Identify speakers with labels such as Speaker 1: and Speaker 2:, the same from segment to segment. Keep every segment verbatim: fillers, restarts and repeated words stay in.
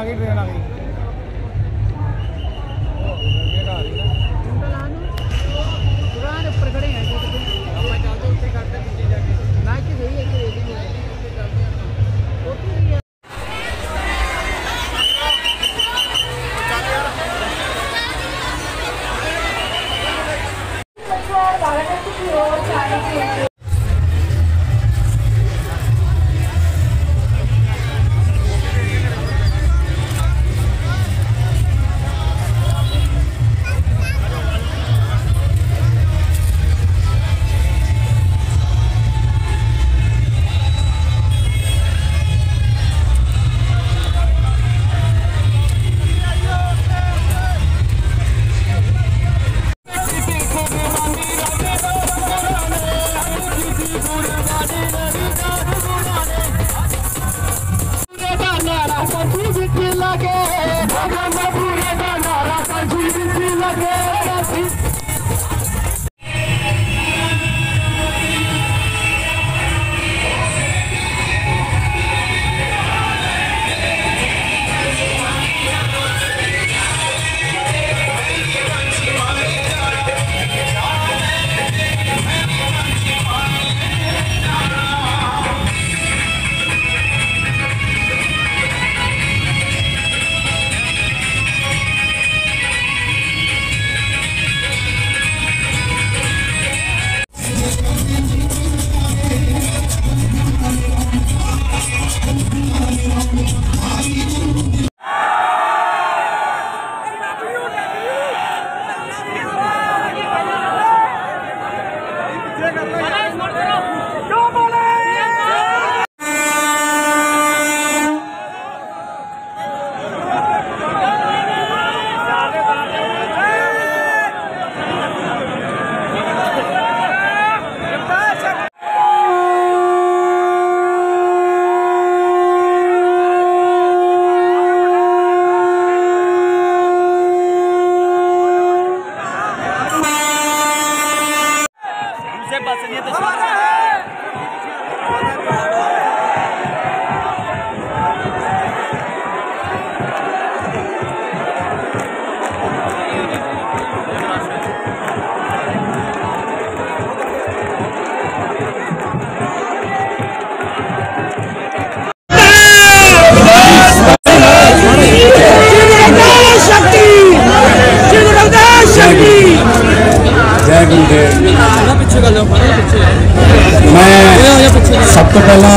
Speaker 1: गई ट्रेन आ गई ऊपर खड़े हैं मैं सब तो पहला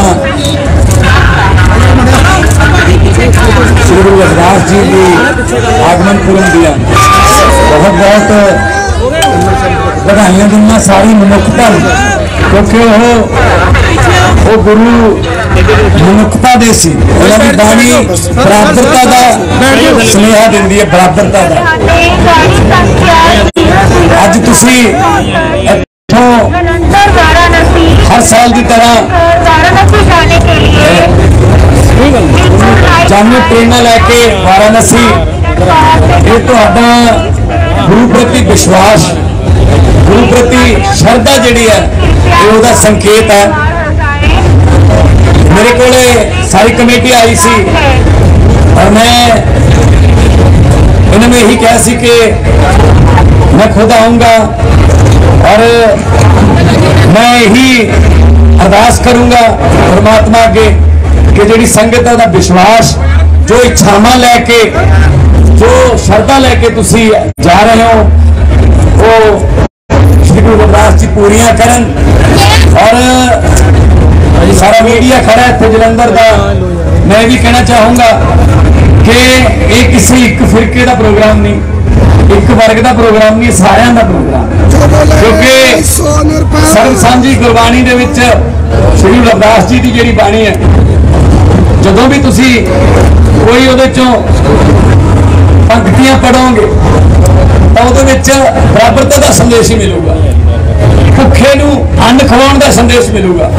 Speaker 1: श्री गुरु रविदास जी की आगमन पूरन दिया बहुत बहुत बधाइयां दूंगा सारी मनुखता क्योंकि वो गुरु मनुखता दे सी बाणी बराबरता का स्नेहा देंदी है बराबरता का अज तुसी हर साल की तरह जाने ट्रेन लैके वाराणसी ये तो गुरु प्रति विश्वास गुरु प्रति श्रद्धा जी है ये संकेत है। मेरे को सारी कमेटी आई सी और मैं इन्होंने यही कहा सी कि मैं खुद आऊँगा और मैं यही अरदास करूँगा परमात्मा अगे कि जी संगत का विश्वास जो इच्छावां लैके जो श्रद्धा लैके तुसी जा रहे हो वो श्री गुरु रविदास जी पूरियां करन। और सारा मीडिया खड़ा है जलंधर का, मैं भी कहना चाहूँगा कि ये किसी एक फिरके का प्रोग्राम नहीं, एक वर्ग का प्रोग्राम नहीं, सारिਆਂ का प्रोग्राम क्योंकि सर्व सांझी गुरबाणी दे विच श्री रविदास जी की जिहड़ी बाणी है जदों भी तुसी कोई उहदे चों पंक्तियां पढ़ोगे तो उहदे विच बराबरता का संदेश ही मिलूगा, भुखे नूं अन्न खवाउण का संदेश मिलूगा,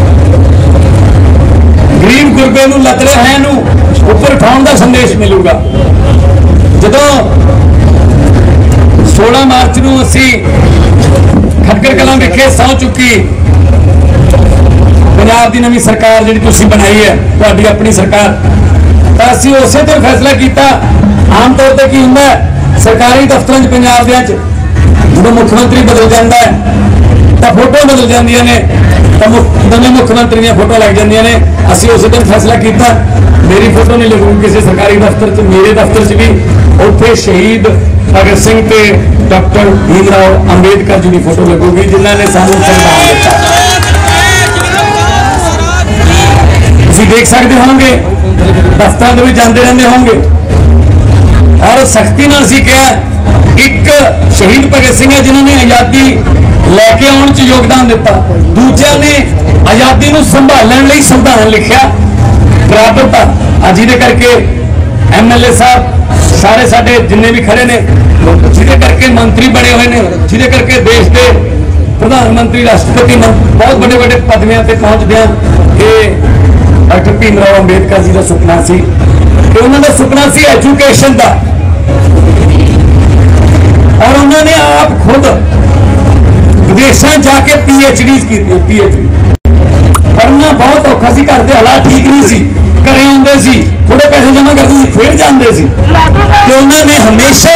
Speaker 1: गरीब गुरबे नूं लतड़े है नूं उपर उठाउण का संदेश मिलूगा। जदों सोलह मार्च नूं असी खटकर कलां विखे सौ चुकी पंजाब की नवीं सरकार जिहड़ी तुसीं बनाई है तुहाडी अपनी सरकार, तो असी उसे तो फैसला किया। आम तौर पर की होंगे सरकारी दफ्तर पंजाब जो मुख्यमंत्री बदल जाता है तो फोटो बदल जांदियां ने, तो नवे मुख्यमंत्री दी फोटो लग जांदियां ने। असी उस दिन फैसला किया मेरी फोटो नहीं लगूगी किसी सरकारी दफ्तर च, मेरे दफ्तर च भी उत्थे शहीद भगत सिंह ते डॉक्टर भीमराव अंबेडकर जी की फोटो लगूगी जिन्होंने सानू संविधान दिता। तुसीं देख सकते होंगे दफ्तर में जाते रहते होंगे और सख्ती नाल असीं कहा एक शहीद भगत सिंह है जिन्होंने आज़ादी लैके आने च योगदान दिता, दूसरे ने आज़ादी को संभालने लिए संविधान लिखा बराबरता। अज जिहदे करके एम एल ए साहब सारे साडे जिन्ने भी खड़े ने जिहदे करके मंत्री बने हुए हैं, जिहदे करके देश के प्रधानमंत्री राष्ट्रपति बहुत बड़े बड़े पदवियों पर पहुंचते हैं। ये डॉक्टर भीमराव अंबेडकर जी का सुपना सी, उन्होंने सुपना सी एजुकेशन का और उन्होंने आप खुद विदेशों जाके पी एच डी की पी एच डी पढ़ना बहुत औखा सी, घर के हालात ठीक नहीं सी, घरे आते सी थोड़े पैसे जमा करते सी फिर जाते सी। तो उन्होंने हमेशा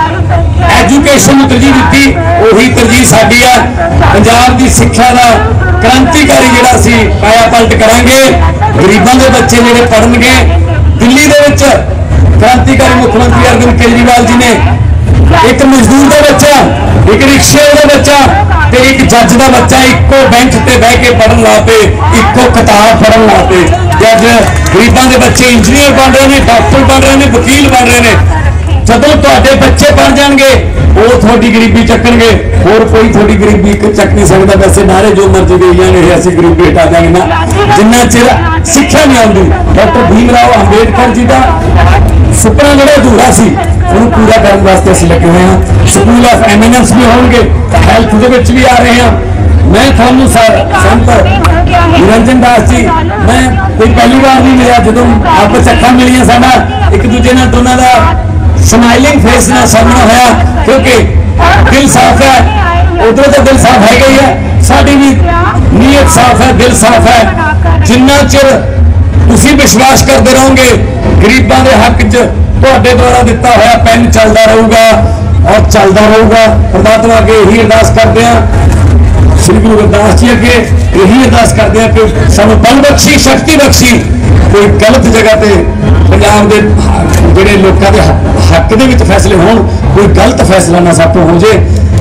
Speaker 1: एजुकेशन को तरजीह दी, वही तरजीह साडी है। पंजाब की सिक्ख्या का क्रांतिकारी जिहड़ा सी पाया पलट करांगे, गरीबों के बच्चे जिहड़े पढ़नगे। दिल्ली दे विच क्रांतिकारी मुख्यमंत्री अरविंद केजरीवाल जी ने एक मजदूर का बच्चा, एक रिक्शे का बच्चा ते एक जज का बच्चा इको बेंच ते बह के पढ़न ला पे, इको किताब पढ़न ला पे। जब गरीबों के बच्चे इंजीनियर बन रहे हैं, डॉक्टर बन रहे हैं, वकील बन रहे हैं, जदों तुहाडे बच्चे पढ़ जाएंगे वो थोड़ी गरीबी चकणगे, और कोई थोड़ी गरीबी चक नहीं सकता। वैसे नारे जो मर्जी दे जाने असी गरीबी हटा देंगे ना, जिन्ना चिर सिक्ख्या नहीं आती। डॉक्टर भीमराव अंबेडकर जी का सुपना जो अधूरा सी उन्हें पूरा करने वास्ते असीं लगे हुए हैं। स्कूल ऑफ एमिनेंस भी होंगे, हैल्थ के भी आ रहे हैं। मैं थानू सर संत निरंजन दास जी मैं कोई पहली बार नहीं मिला, जो आपस अखा मिलियां साडा एक दूजे नाल दोनों का स्माइलिंग फेस ना सामना होया, क्योंकि दिल साफ है। उधर तो दिल साफ है ही है, साड़ी भी नीयत साफ है, दिल साफ है। जिन्ना चिर तुसीं विश्वास करते रहोगे गरीबों के हक च तुहाडे द्वारा दिता हुआ पेन चलता रहूगा और चलता रहूगा। परमात्मा अगे यही अरदास करते हैं, श्री गुरु रविदास जी अगे यही अरदास करते हैं कि सानू बल बख्शी, शक्ति बख्शी, कोई गलत जगह पे पंजाब के जोड़े लोगों के हक के फैसले हो, कोई गलत फैसला ना सब हो जाए।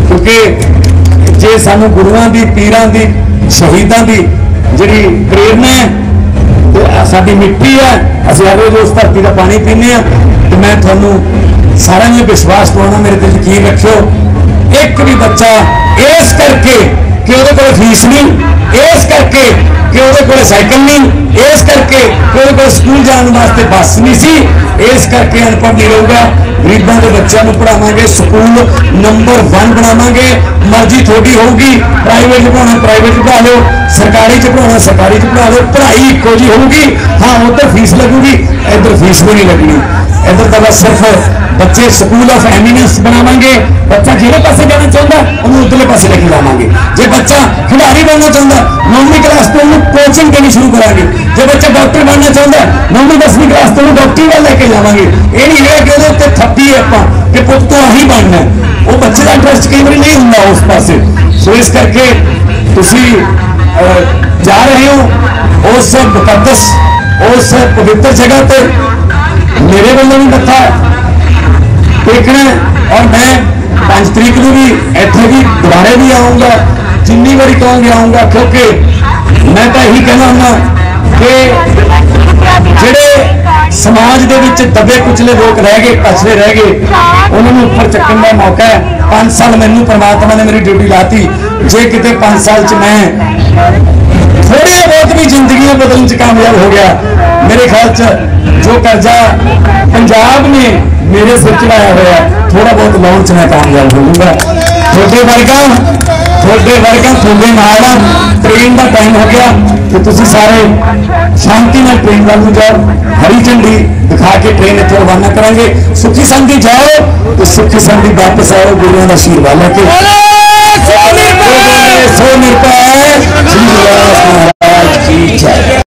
Speaker 1: क्योंकि जे सानू गुरुआं दी, पीरां दी, शहीदां दी जिहड़ी प्रेरणा है तो साडी मिट्टी है, असीं हर रोज उस धरती का पानी पीने। तो मैं थोनू सारा ने विश्वास दिवाना, मेरे ते यकीन रखियो, एक भी बच्चा इस करके कि उहदे कोल फीस नहीं, इस करके कि उहदे कोल साइकिल नहीं, इस करके कि उहदे कोल स्कूल जाने वास्ते बस नहीं सी, इस करके अनपढ़ नहीं रहूगा। गरीबों के बच्चों को पढ़ावांगे, स्कूल नंबर वन बनावांगे। मर्जी थोड़ी होगी, प्राइवेट पढ़ाना प्राइवेट पढ़ा लो, सरकारी च पढ़ाना सरकारी च पढ़ा लो, पढ़ाई इको जी होगी। हाँ उधर फीस लगूगी, इधर फीस भी नहीं लगनी। इधर तो बस सिर्फ बच्चे स्कूल ऑफ एमिनेंस बनावांगे। बच्चा जिहड़े पासे जाना चाहता उन्होंने उधरले पासे लेके जावांगे। जो बच्चा खिडारी बनना चाहता नौवीं क्लास तो उन्होंने कोचिंग देनी शुरू करांगे। जो बच्चा डॉक्टर बनना चाहता नौवीं दसवीं क्लास तो उन्होंने डॉक्टरी वाल लेके जावांगे। ये नहीं है कि उहदे उत्ते थप्पी है आपां कि पुत्त तो आही बनना है, वो बच्चे का इंटरस्ट कई बार नहीं हुंदा उस पासे। सो इस करके तुसीं जा रहे हो उस मुकद्दस, उस पवित्र जगह पर मेरे वालों भी मत्था टेकना, और मैं पांच तरीक को भी इत्थे भी दोबारे भी आऊँगा, जिन्नी बारी कहूँगी आऊँगा। क्योंकि मैं तो यही कहना हूँ कि जिहड़े समाज दे विच दबे कुचले लोग रह गए, पछड़े रह गए, उन्होंने उपर चक्कन का मौका है। पांच साल मैनू परमात्मा ने मेरी ड्यूटी लाती, जे किते पांच साल च मैं थोड़ी बहुत भी जिंदगी बदलने च कामयाब हो गया, मेरे ख्याल च जो कर्जा पंजाब ने मेरे सिर चढ़ाया हुआ थोड़ा बहुत लाउन च मैं कामयाब होऊंगा। थोड़े वर्गा थोड़े वर्गा थोड़े नाल ट्रेन का टाइम हो गया तो तुसीं सारे शांति नाल ट्रेन वाल जाओ, हरी झंडी दिखा के ट्रेन इत्थों रवाना करांगे। सुखी संधी जाओ तो सुखी संधी वापस आओ, गुरुओं का आशीर्वाद लेके। सो निरपै सो निरपै।